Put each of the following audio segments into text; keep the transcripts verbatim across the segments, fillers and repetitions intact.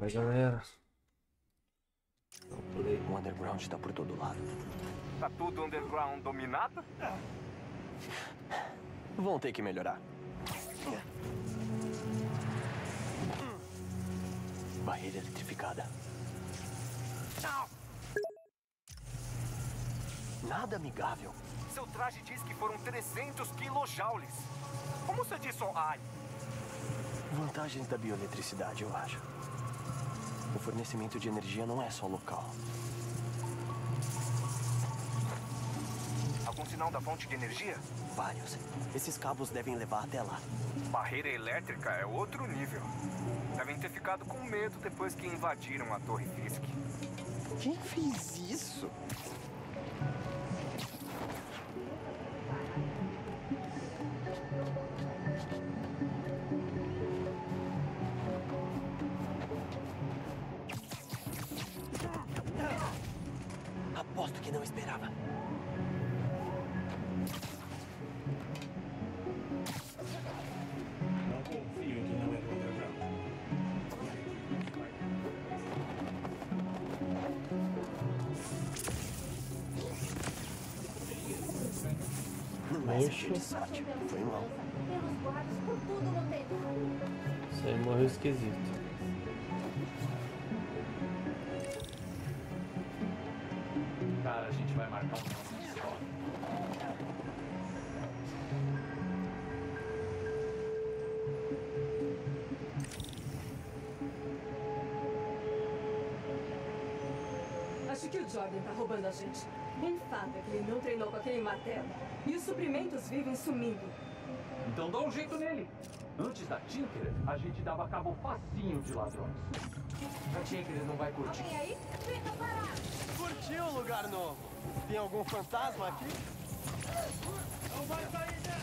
Bora, galera. O underground está por todo lado. Tá tudo underground dominado? Vão ter que melhorar. Barreira eletrificada. Nada amigável. Seu traje diz que foram trezentos quilojoules. Como você disse ao ai? Vantagens da bioeletricidade, eu acho. O fornecimento de energia não é só local. Algum sinal da fonte de energia? Vários. Esses cabos devem levar até lá. Barreira elétrica é outro nível. Devem ter ficado com medo depois que invadiram a Torre Fisk. Quem fez isso? Aposto que não esperava. Não confio que não é do underground. Não é esse de sorte. Foi mal. Pelos guardas por tudo no tempo. Isso aí morreu esquisito. Cara, a gente vai marcar um nome de só. Acho que o Jordan tá roubando a gente. Um fato é que ele não treinou com aquele martelo. E os suprimentos vivem sumindo. Então dá um jeito nele. Antes da Tinker, a gente dava cabo facinho de ladrões. A Tinker não vai curtir. Alguém aí? Fica parado! Curtiu o lugar novo? Tem algum fantasma aqui? Não vai sair, né?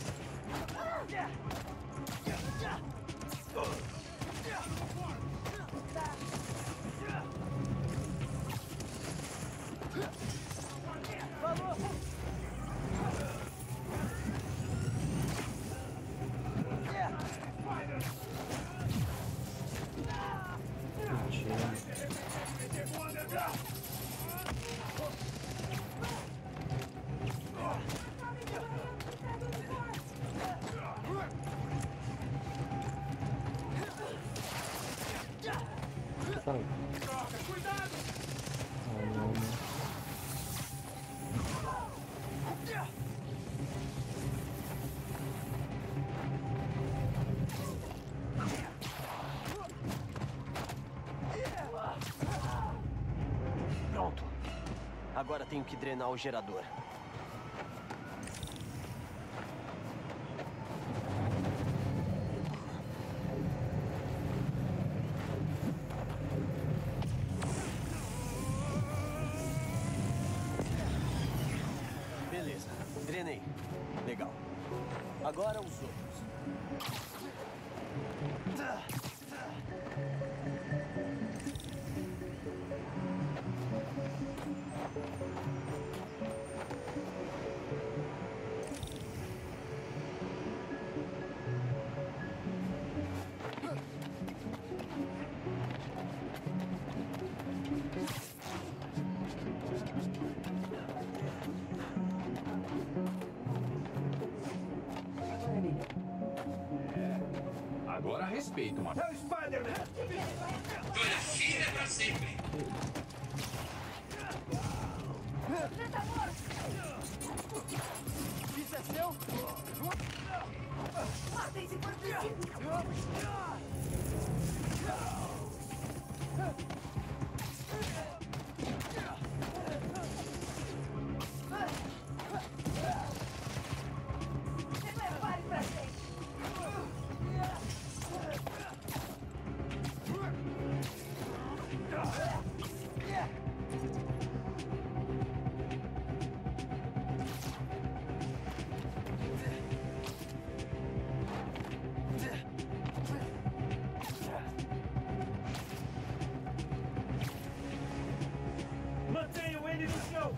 Sai. Cuidado! Ah, não, não. Pronto. Agora tenho que drenar o gerador. Beleza, drenei. Legal. Agora os outros. Agora respeito, mano. É o Spider-Man! Olha, filha pra sempre. Isso é seu? Matem-se por preciso! Se prepare pra frente! Mantenham ele no chão!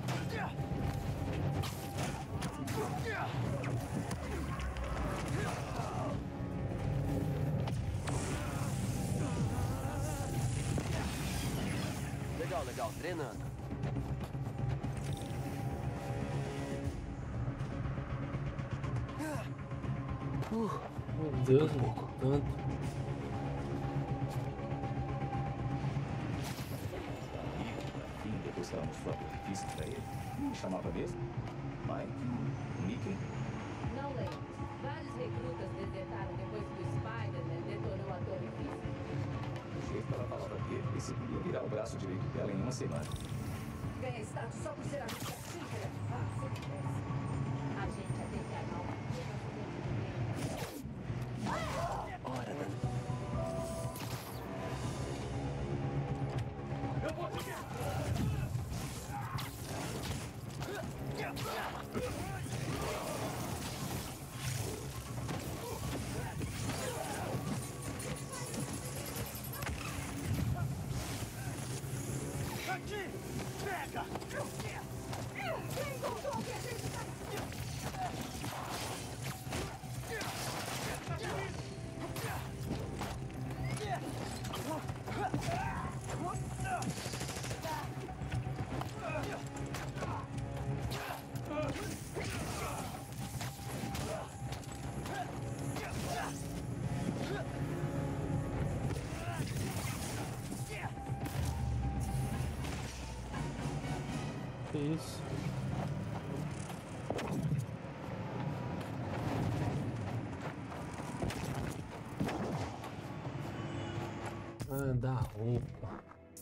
Legal, legal. Treinando. Uh, Meu Deus, mano. Tanto. E depois que ela mostrou a torre pra ele, me chamava mesmo? Mike? Mickey? Não lembro. Vários recrutas desertaram depois que o Spider-Man detonou a torre física. Do jeito que ela falava dele, esse ia virar o braço direito dela em uma semana. Ganha status só por ser amiga da Tinker. Ah, se eu tivesse. A gente ia ter que armar uma coisa pra Ora, Dan. Eu vou te ver! Aqui! Pega! Quem contou que a gente tá... Que isso? Ah, da roupa.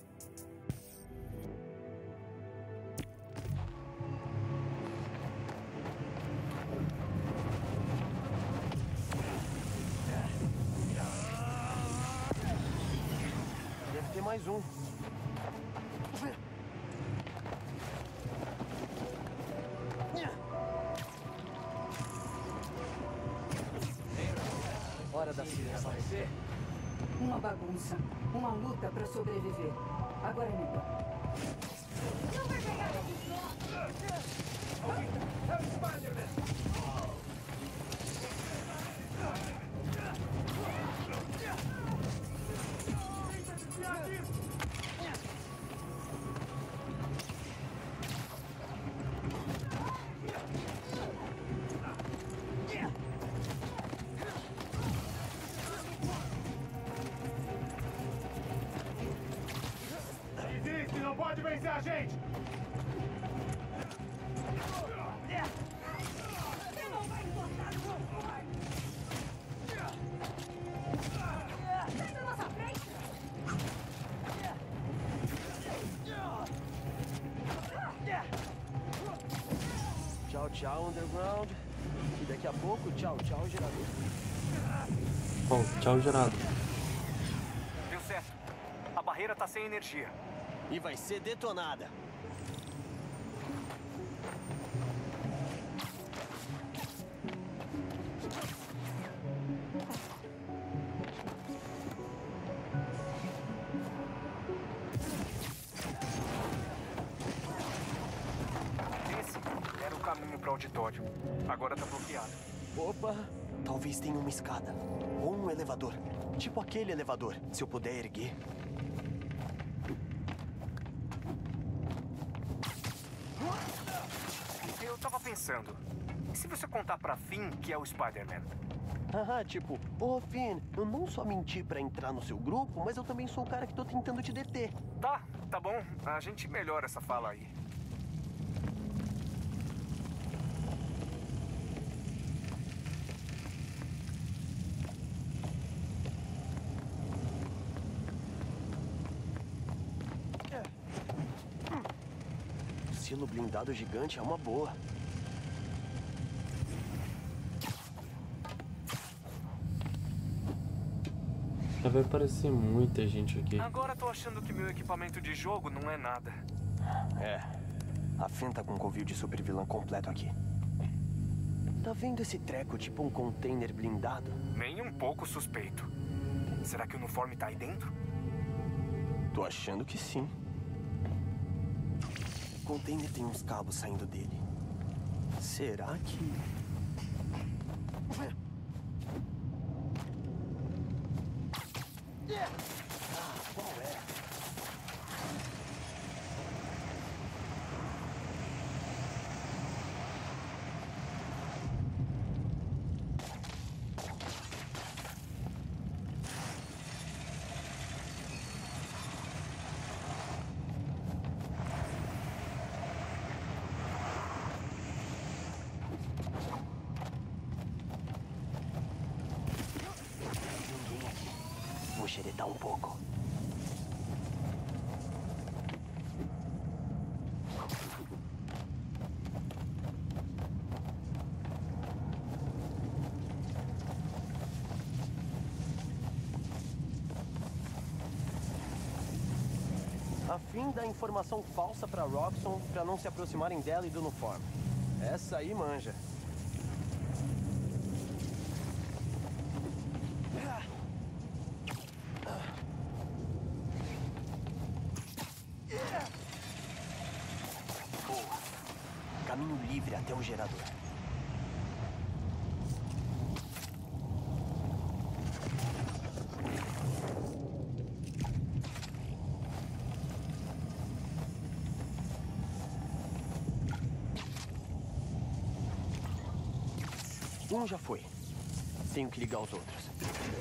Deve ter mais um. Hora da sirene. Uma bagunça. Uma luta pra sobreviver. Agora é melhor. Não vai pegar esses É o Spider-Man! Existe, não pode vencer a gente! Você não vai encostar no meu pai! Sai da nossa frente! Tchau, tchau, Underground. E daqui a pouco, tchau, tchau, gerador. Bom, tchau, gerado. Deu certo. A barreira tá sem energia. E vai ser detonada. Esse era o caminho pro auditório. Agora tá bloqueado. Opa, talvez tenha uma escada. Ou um elevador. Tipo aquele elevador, se eu puder erguer. Eu tava pensando, e se você contar pra Finn que é o Spider-Man? Haha, tipo, ô Finn, eu não só menti pra entrar no seu grupo, mas eu também sou o cara que tô tentando te deter. Tá, tá bom. A gente melhora essa fala aí. Silo blindado gigante é uma boa. Já vai aparecer muita gente aqui. Agora tô achando que meu equipamento de jogo não é nada. É, a Finn tá com um covil de super vilã completo aqui. Tá vendo esse treco tipo um container blindado? Nem um pouco suspeito. Será que o uniforme tá aí dentro? Tô achando que sim. O container tem uns cabos saindo dele. Será que... Ah, qual é? tretar um pouco. A fim da informação falsa pra Roxxon pra não se aproximarem dela e do Nuform. Essa aí manja. Boa. Caminho livre até o gerador. Um já foi. Tenho que ligar os outros.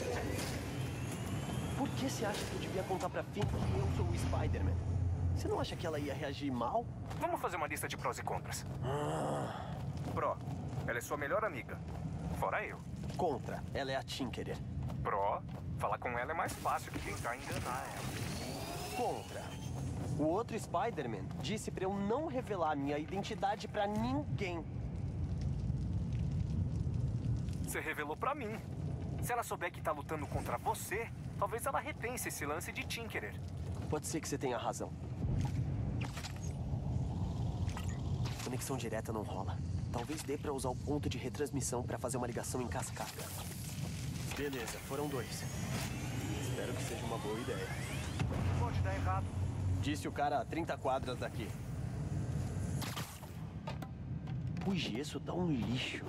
Por que você acha que eu devia contar pra Finn que eu sou o Spider-Man? Você não acha que ela ia reagir mal? Vamos fazer uma lista de prós e contras. Ah. Pró, ela é sua melhor amiga. Fora eu. Contra, ela é a Tinkerer. Pró, falar com ela é mais fácil que tentar enganar ela. Contra. O outro Spider-Man disse pra eu não revelar minha identidade pra ninguém. Você revelou pra mim. Se ela souber que tá lutando contra você, talvez ela repense esse lance de Tinkerer. Pode ser que você tenha razão. Conexão direta não rola. Talvez dê pra usar o ponto de retransmissão pra fazer uma ligação em cascata. Beleza, foram dois. Espero que seja uma boa ideia. Pode dar errado. Disse o cara a trinta quadras daqui. O gesso tá um lixo.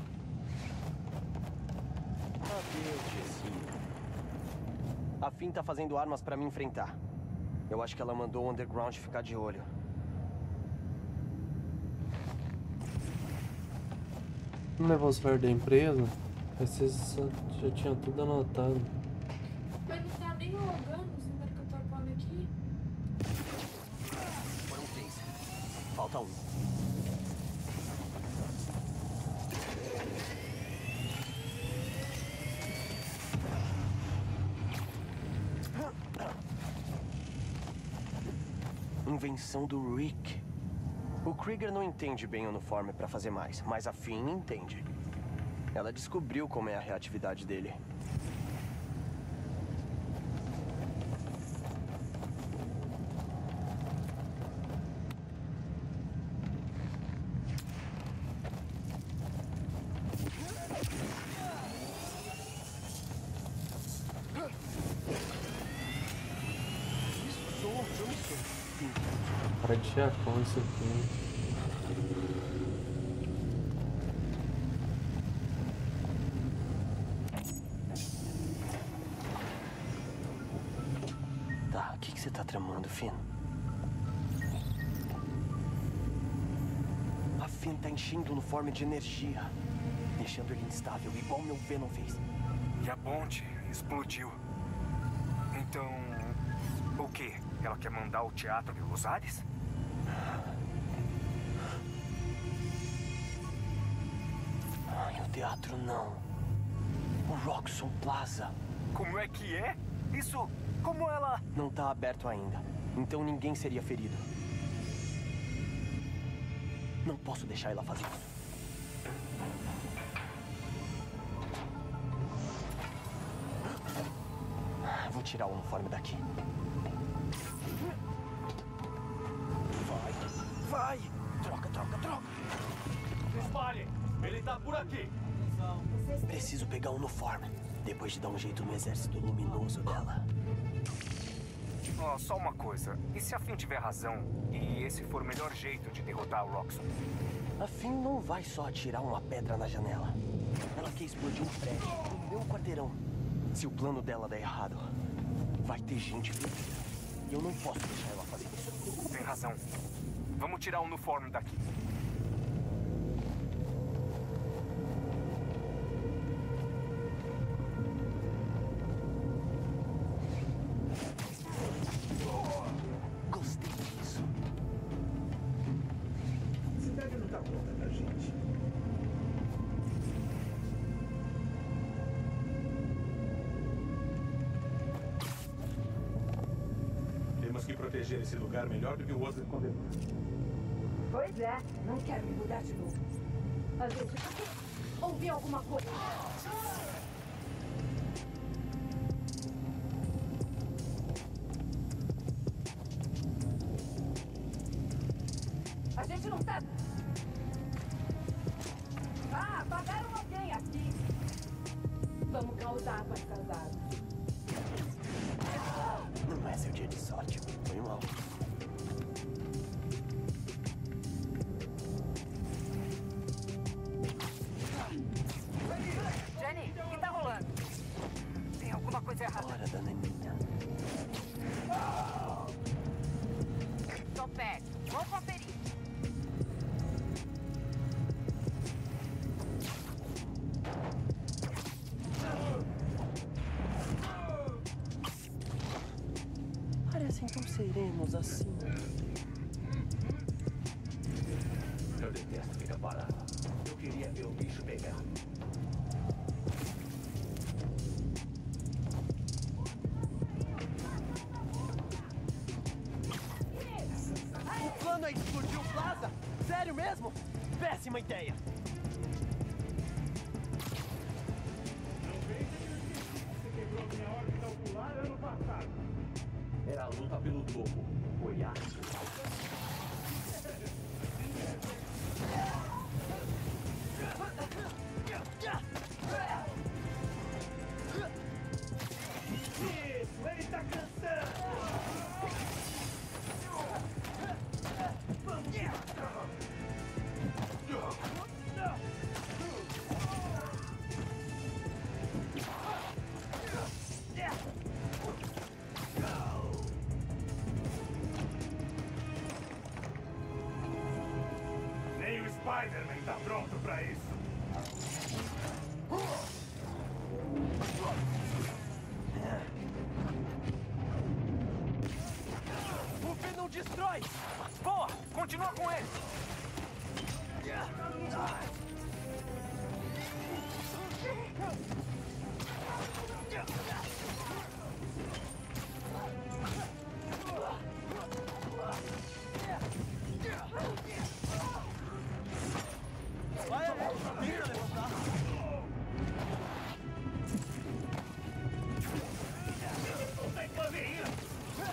Adeus, Jessinho. A Finn tá fazendo armas pra me enfrentar. Eu acho que ela mandou o Underground ficar de olho. Não levou os flyers da empresa? Vocês já tinham tudo anotado. Mas não tá nem logando os números que eu tô pondo aqui. Foram três. Falta um. Invenção do Rick. O Krieger não entende bem o uniforme pra fazer mais, mas a Finn entende. Ela descobriu como é a reatividade dele. Isso soa um jumpsuit. Para de chapão isso aqui. Tá, o que, que você tá tramando, Finn? A Finn tá enchendo o uniforme de energia, deixando ele instável, igual meu Venom fez. E a ponte explodiu. Então, o quê? Ela quer mandar o teatro de Los Ares? Ai, o teatro não. O Roxxon Plaza. Como é que é? Isso, como ela... Não tá aberto ainda, então ninguém seria ferido. Não posso deixar ela fazer isso. Vou tirar o uniforme daqui. Vai, vai! Troca, troca, troca! Espalhe! Ele tá por aqui! Preciso pegar o uniforme, depois de dar um jeito no exército luminoso dela. Ó, só uma coisa. E se a Finn tiver razão, e esse for o melhor jeito de derrotar o Roxxon? A Finn não vai só atirar uma pedra na janela. Ela quer explodir um prédio no meu quarteirão. Se o plano dela der errado, vai ter gente ferida. E eu não posso deixar ela fazer isso. Tem razão. Vamos tirar o uniforme daqui. Gostei disso. Você deve não dar conta da gente. proteger esse lugar melhor do que o outro condenou. Pois é, não quero me mudar de novo. A gente ouviu alguma coisa. A gente não tá... Ah, apagaram alguém aqui. Vamos causar com essas armas. Não é seu dia de sorte. Foi mal. Jenny, o que tá rolando? Tem alguma coisa errada. Hora da neninha. Tô perto. Vou conferir. Parecem tão serenos assim. Eu detesto ficar parado. Eu queria ver o bicho pegar. O plano é explodir o Plaza? Sério mesmo? Péssima ideia. Você quebrou minha órbita ocular ano passado. Era a luta pelo topo. Goiás. Isso, ele tá cansando. Nem o Spider-Man tá pronto pra isso. O V não destrói! Boa! Continua com ele! Vai, tenta levantar. Tem que fazer isso.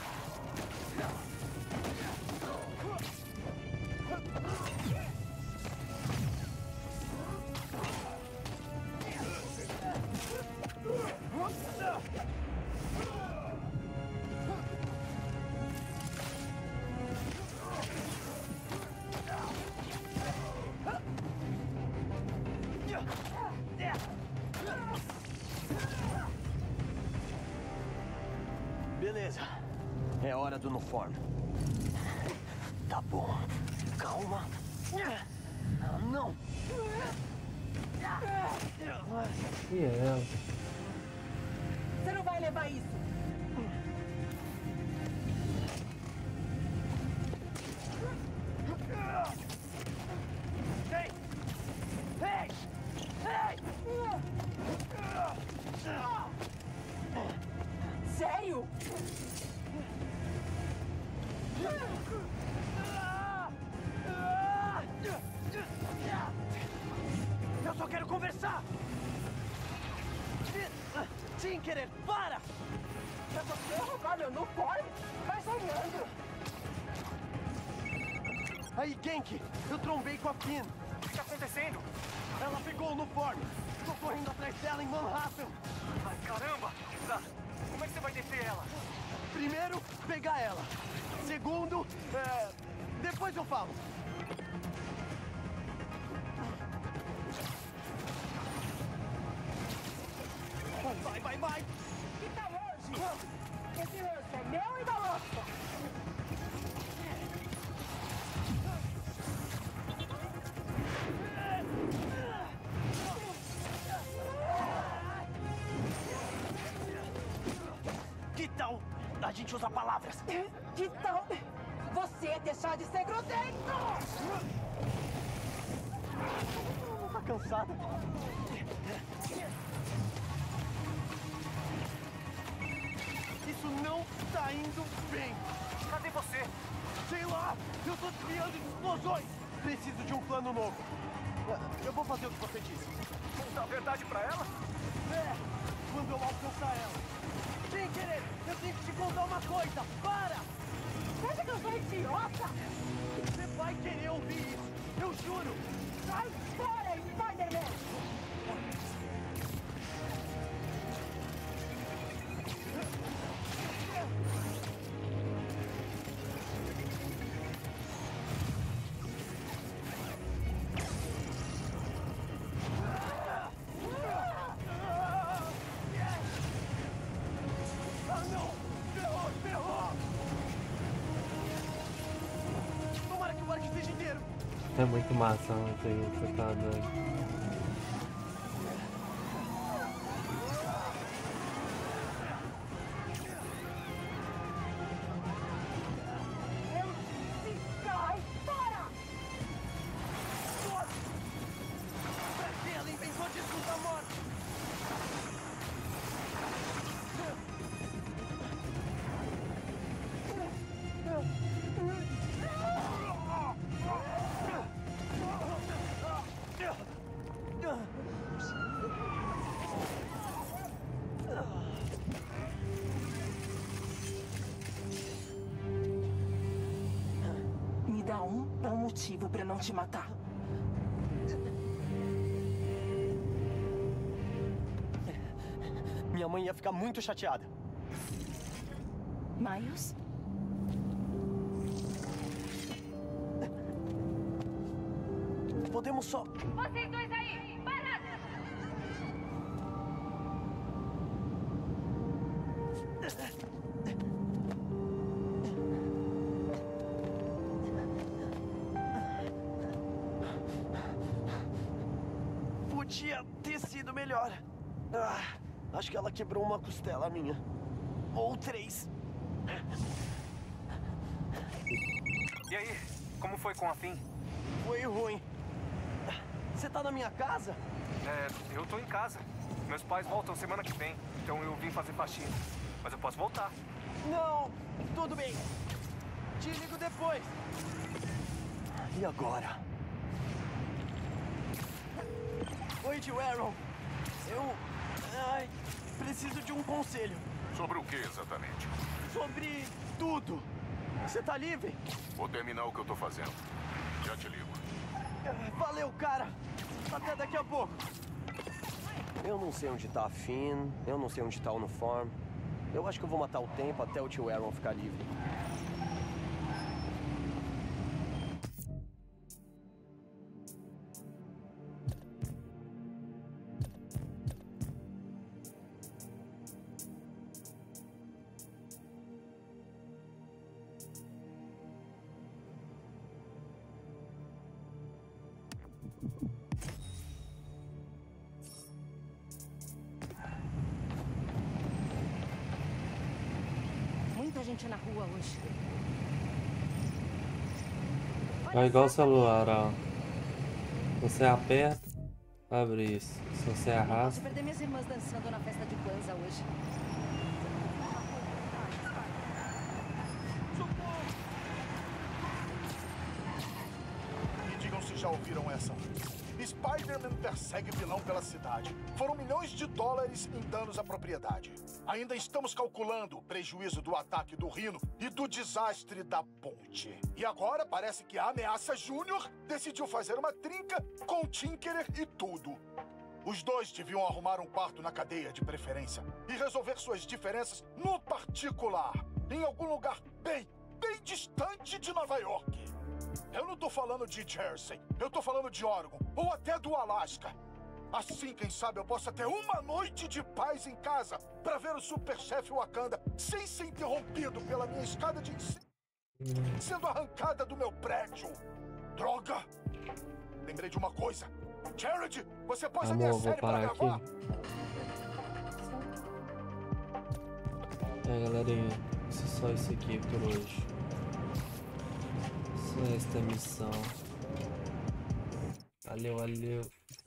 Beleza. É hora do uniforme. Tá bom. Calma. Ah, não. E é ela? Você não vai levar isso. Ei! Ei! Ei! Sério? Eu só quero conversar! Tinkerer, para! É você roubar meu uniforme? Vai sonhando. Aí, Genki, eu trombei com a Pin. O que tá acontecendo? Ela pegou o uniforme. Tô correndo atrás dela em Manhattan. Ai, caramba! Tá. Como é que você vai descer ela? Primeiro, pegar ela. Segundo, é... depois eu falo. Vai, vai, vai! Que tá longe? Esse lanche é meu e da nossa. Que tal a gente usar palavras? Que tal você deixar de ser grosseiro? Tá cansada? Isso não tá indo bem. Cadê você? Sei lá! Eu tô desviando de explosões! Preciso de um plano novo. Eu vou fazer o que você disse. Contar a verdade pra ela? É! Quando eu alcançar ela. Sem querer, eu tenho que te contar uma coisa! Para! Você acha que eu sou idiota? Você vai querer ouvir isso! Eu juro! Sai fora, Spider-Man! Ah, não! Ferrou, ferrou! Tomara que o arco esteja inteiro! É muito massa, não tem você tá dando. Ela inventou disso da morte! Me dá um bom motivo pra não te matar. Minha mãe ia ficar muito chateada. Miles? Podemos só... Vocês dois aí, parados! Podia ter sido melhor. Ah, acho que ela quebrou uma costela minha. Ou três. E aí, como foi com a Finn? Foi ruim. Você tá na minha casa? É, eu tô em casa. Meus pais voltam semana que vem, então eu vim fazer faxina. Mas eu posso voltar. Não, tudo bem. Te ligo depois. E agora? Oi, tio Aaron. Eu... Ai, preciso de um conselho. Sobre o que exatamente? Sobre tudo. Você tá livre? Vou terminar o que eu tô fazendo. Já te ligo. Valeu, cara. Até daqui a pouco. Eu não sei onde tá a Finn. Eu não sei onde tá o Uniform. Eu acho que eu vou matar o tempo até o tio Aaron ficar livre. Muita gente na rua hoje. É igual o celular, ó. Você aperta, abre isso. Se você Posso arrasta. perder minhas irmãs dançando na festa de Kwanzaa hoje. Me digam se já ouviram essa. Spider-Man persegue vilão pela cidade. Foram milhões de dólares em danos à propriedade. Ainda estamos calculando o prejuízo do ataque do Rhino e do desastre da ponte. E agora parece que a Ameaça Júnior decidiu fazer uma trinca com o Tinkerer e tudo. Os dois deviam arrumar um quarto na cadeia de preferência e resolver suas diferenças no particular, em algum lugar bem, bem distante de Nova York. Eu não tô falando de Jersey, eu tô falando de Oregon, ou até do Alasca. Assim, quem sabe, eu possa ter uma noite de paz em casa pra ver o Super-Chefe Wakanda sem ser interrompido pela minha escada de ensino sendo arrancada do meu prédio. Droga! Lembrei de uma coisa. Jared, você pôs a minha Amor, vou série pra parar gravar? aqui. É, galerinha, isso é só isso aqui por hoje. Só esta missão. Valeu, valeu.